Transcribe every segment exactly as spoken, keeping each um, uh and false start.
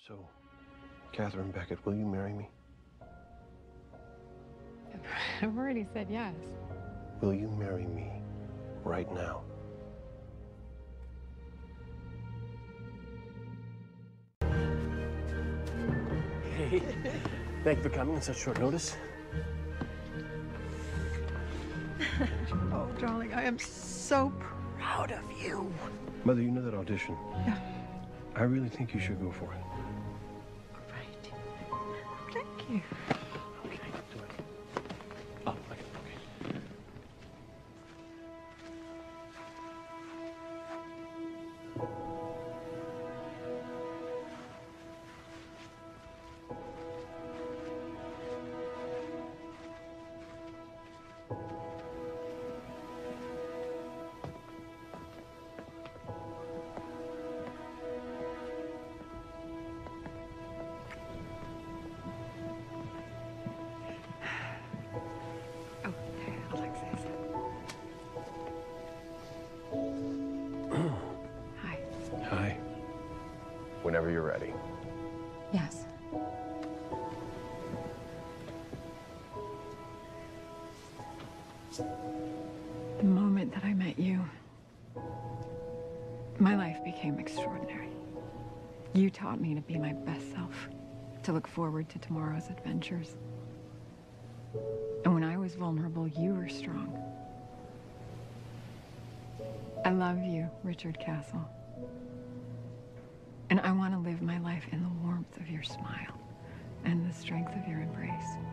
So, Catherine Beckett, will you marry me? I've already said yes. Will you marry me right now? Hey, thank you for coming on such short notice. Oh, darling, I am so proud of you. Mother, you know that audition? Yeah. I really think you should go for it. All right. Thank you. Okay, do it. Oh, okay, okay. Whenever you're ready. Yes. The moment that I met you, my life became extraordinary. You taught me to be my best self, to look forward to tomorrow's adventures. And when I was vulnerable, you were strong. I love you, Richard Castle. And I want to live my life in the warmth of your smile and the strength of your embrace.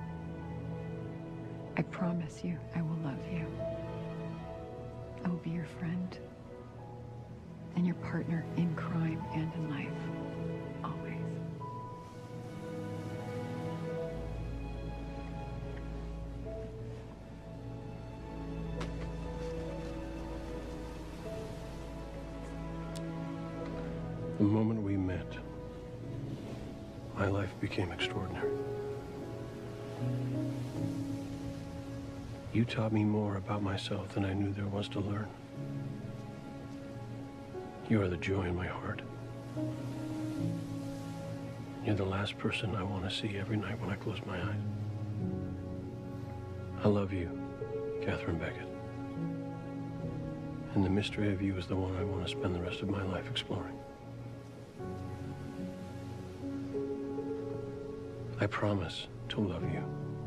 I promise you I will love you. I will be your friend and your partner in crime and in life, always. The moment we met, my life became extraordinary. You taught me more about myself than I knew there was to learn. You are the joy in my heart. You're the last person I want to see every night when I close my eyes. I love you, Catherine Beckett. And the mystery of you is the one I want to spend the rest of my life exploring. I promise to love you,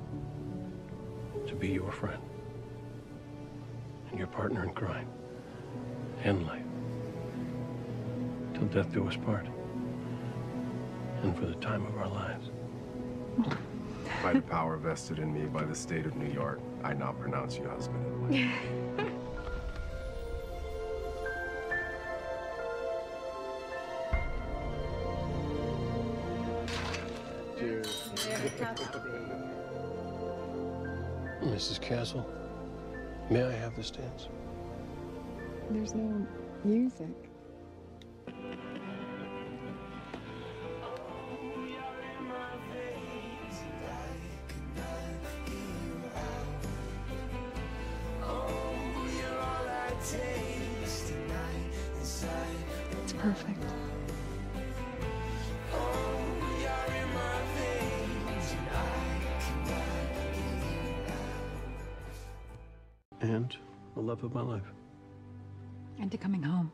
to be your friend, and your partner in crime and life, till death do us part, and for the time of our lives. By the power vested in me by the state of New York, I now pronounce you husband and wife. Missus Castle, may I have this dance? There's no music. It's perfect. And the love of my life. And to coming home.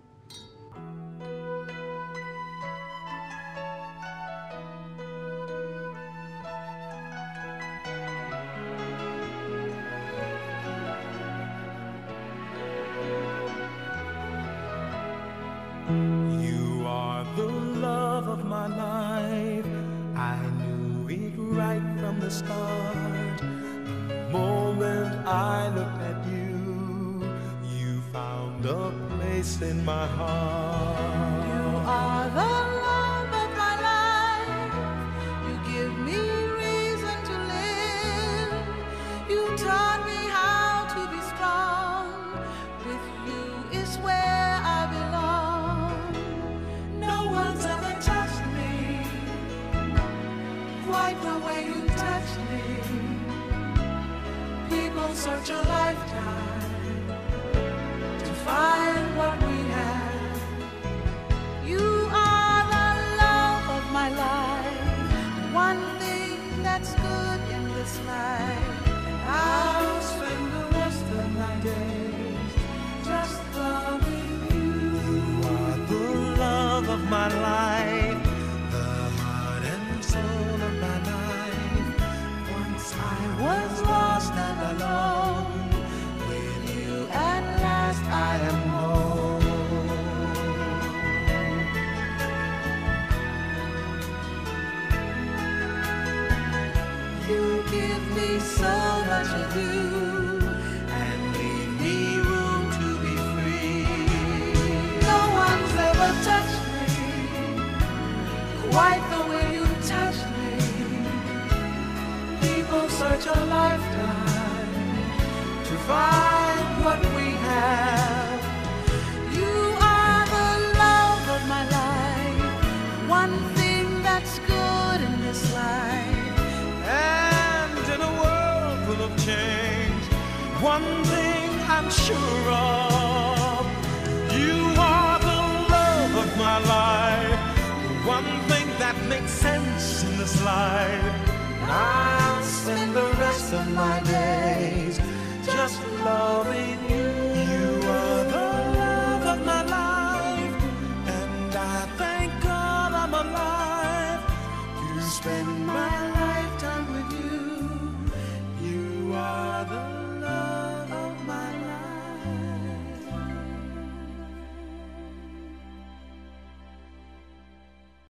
You are the love of my life. I knew it right from the start. The moment I looked at you, you found a place in my heart. You are the love of my life. You give me reason to live. You taught me how to be strong. With you is where I belong. No one's ever touched me quite the way you touched me. People search a lifetime to find what we have. You are the love of my life. give me so much of you and leave me room to be free. No one's ever touched me quite the way you touched me. People search a lifetime to find what we have. You are the love of my life, one thing that's good in this life. And in a world full of change, one thing I'm sure of, you are the love of my life, the one thing that makes sense in this life. I'll spend the rest of my days